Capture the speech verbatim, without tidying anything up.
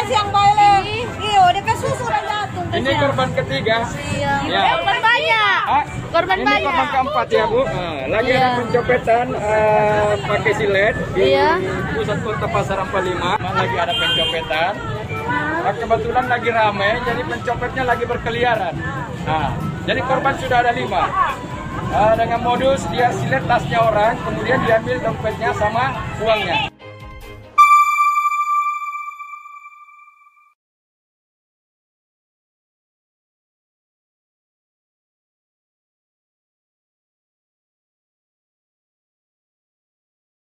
kasih yang balik. Iyo, dia kasih susu dan jatuh. Ini korban ketiga. Iya. Ya. Korban banyak. Ah, Korban ini banyak. korban keempat ya Bu. Nah, lagi Iya. ada pencopetan eh, pakai silet di Iya. pusat kota Pasar empat puluh lima. Lagi ada pencopetan. Nah, kebetulan lagi ramai, jadi pencopetnya lagi berkeliaran. Nah, jadi korban sudah ada lima. Nah, dengan modus dia silet tasnya orang, kemudian diambil dompetnya sama uangnya.